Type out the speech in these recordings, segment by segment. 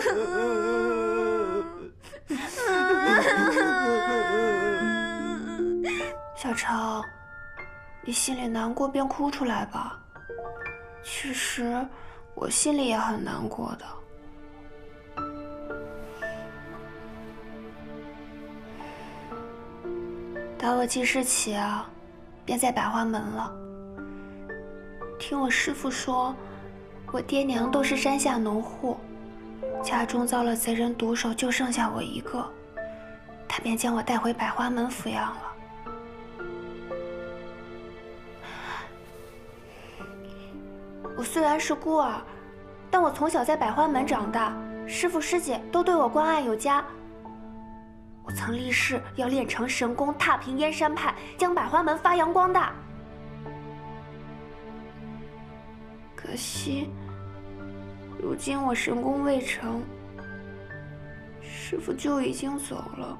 小程，你心里难过便哭出来吧。其实我心里也很难过的。打我记事起啊，便在百花门了。听我师父说，我爹娘都是山下农户，家中遭了贼人毒手，就剩下我一个，他便将我带回百花门抚养了。我虽然是孤儿，但我从小在百花门长大，师父师姐都对我关爱有加。我曾立誓要练成神功，踏平燕山派，将百花门发扬光大。可惜，如今我神功未成，师父就已经走了。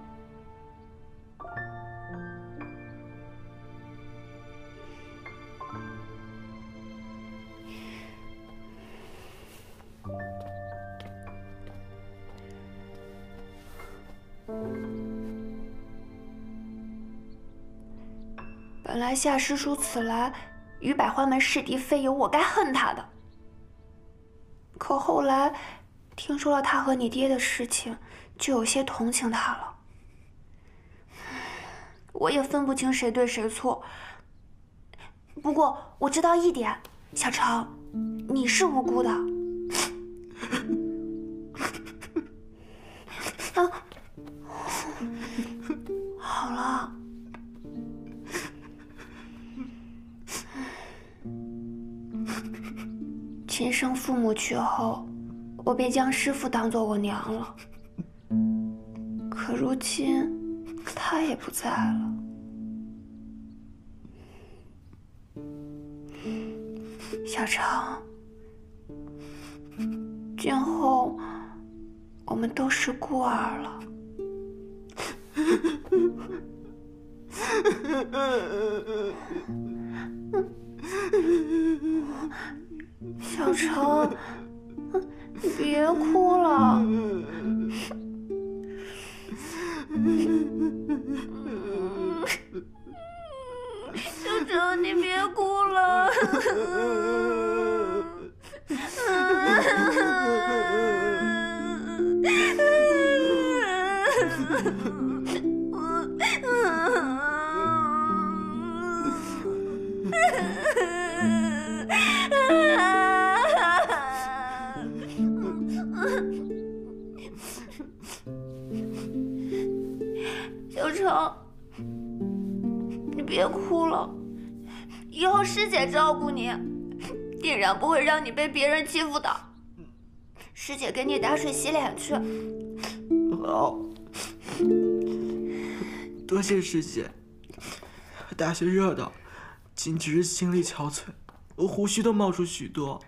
本来夏师叔此来与百花门是敌非友，我该恨他的。可后来听说了他和你爹的事情，就有些同情他了。我也分不清谁对谁错。不过我知道一点，小程，你是无辜的。啊，好了。亲生父母去后，我便将师父当作我娘了。可如今，他也不在了。小程，今后我们都是孤儿了。小程，你别哭了。小程，你别哭了。小程，你别哭了，以后师姐照顾你，定然不会让你被别人欺负的。师姐给你打水洗脸去。 好，多谢师姐。大学热的，简直是心力憔悴，我胡须都冒出许多。